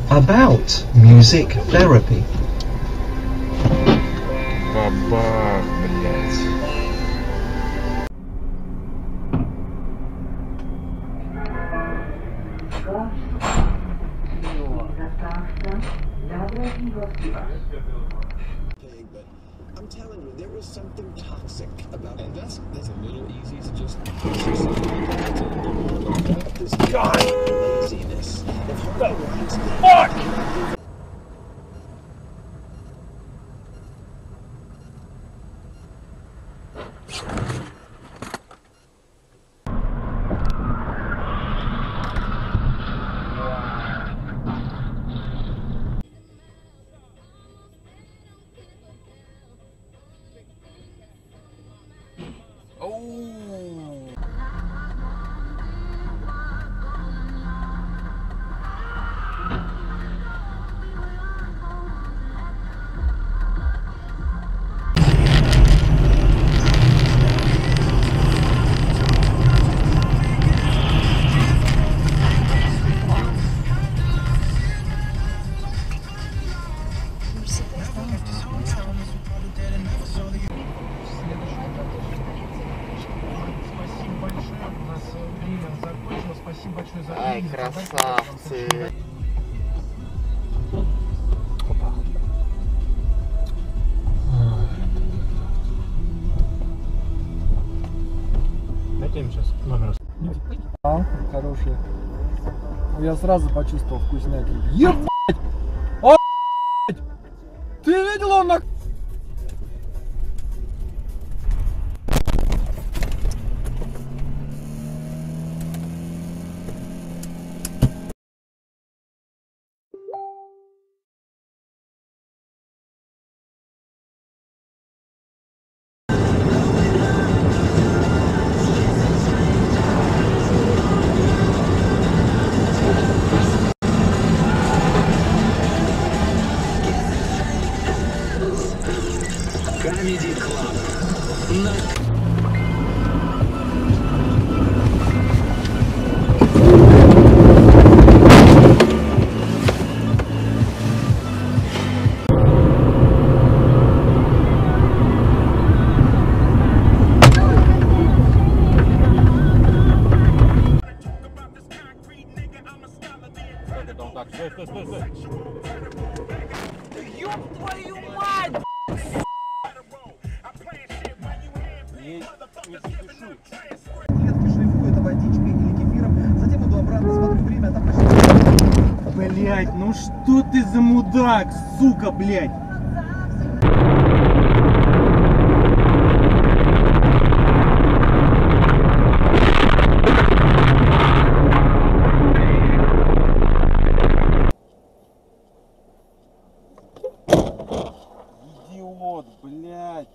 about music therapy. Бабах, блядь. I'm telling you, there was something toxic about it. And that's a little easy to just push yourself like this laziness. If Harvey Weinstein Ай, красавцы! Опа. Дайте им сейчас номер. Хороший. Я сразу почувствовал вкуснятину. Ебать! О***ть! Ты видел, он на... Comedy Club. Ёб твою мать! Клетки шлифую, это водичкой или кефиром. Затем иду обратно, смотрю время, а там почти... Блять, ну что ты за мудак, сука, блять! Идиот, блять!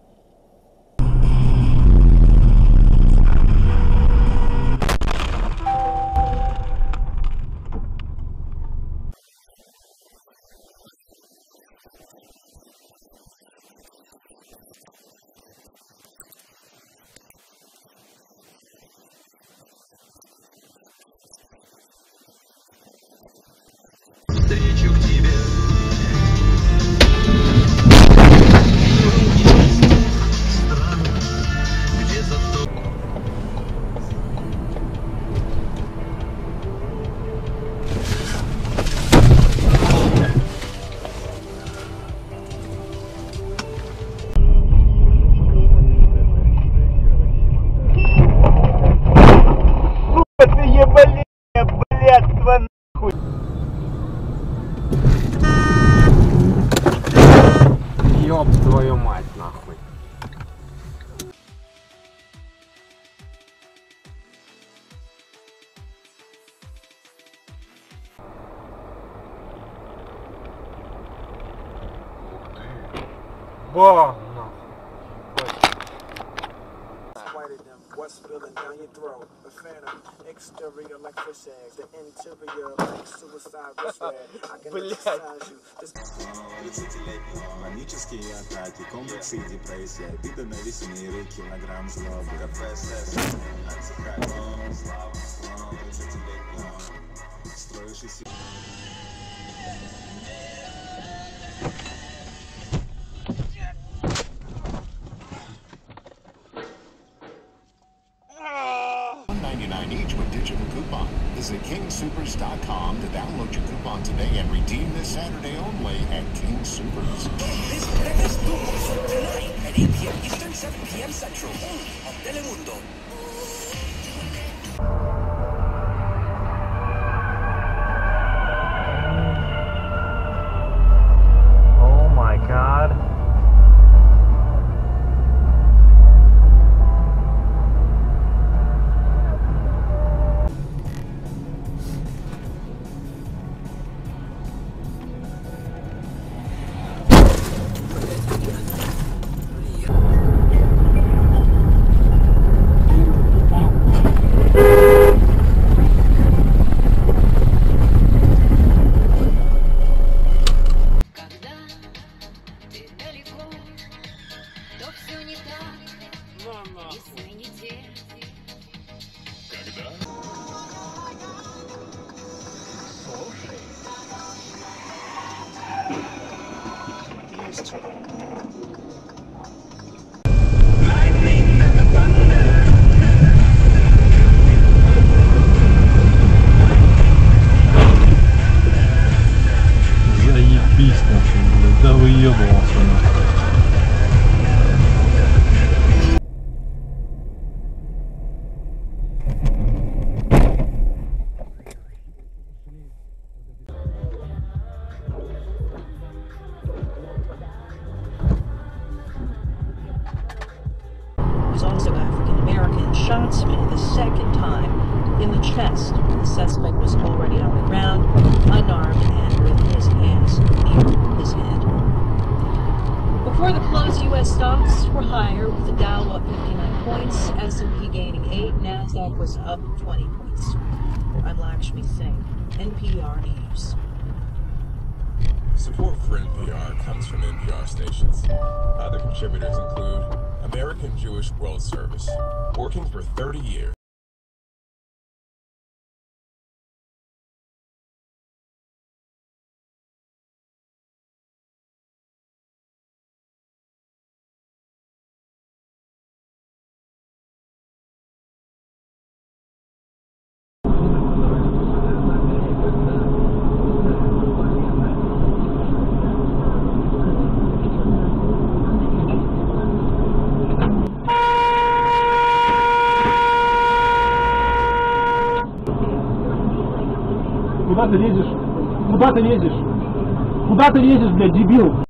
Встречу к тебе. Странно, где-то в том... Ты ебали, блядство, нахуй! Ёб твою мать, нахуй. Ба, нахуй. What's spilling down your throat? The phantom, exterior like fish eggs, the interior like suicide wrist red. I can exercise you. This 30-летний, панические атаки, комплексы и депрессия, обида на весь мир и килограмм злобы. КПСС, отдыхай, слава, 30-летний, строишь из себя. $1.99 each with digital coupon. Visit kingsupers.com to download your coupon today and redeem this Saturday only at King Supers. This breakfast boom tonight at 8 p.m. Eastern, 7 p.m. Central, only on Telemundo. Oh my god. Заебись нахуй, блядь, да выебывался нахуй. Was also African American, shot Smith a second time in the chest. The suspect was already on the ground, unarmed and with his hands near his head. Before the close, U.S. stocks were higher, with the Dow up 59 points, S&P gaining 8, NASDAQ was up 20 points. I'm Lakshmi Singh, NPR News. Support for NPR comes from NPR stations. Other contributors include American Jewish World Service, working for 30 years. Куда ты лезешь? Куда ты лезешь? Куда ты лезешь, блядь, дебил?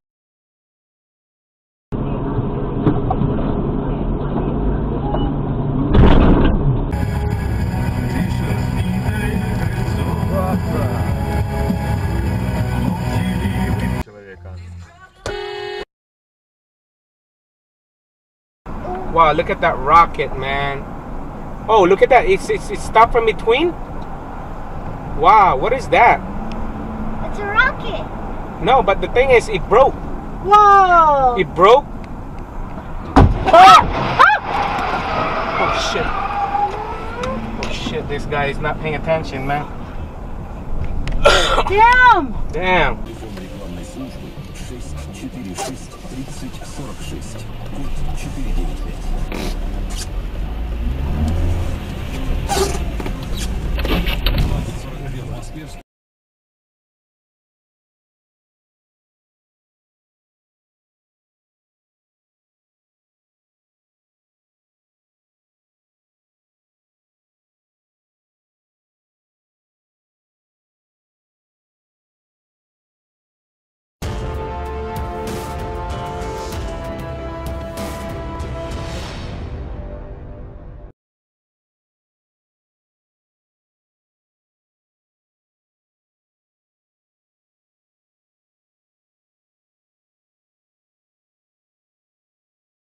Wow, look at that rocket, man. Oh, look at that. It's stopped from between? Wow, what is that? It's a rocket. No, but the thing is, it broke. Whoa! It broke. Ah! Ah! Oh shit. Oh shit, this guy is not paying attention, man. Damn! Damn.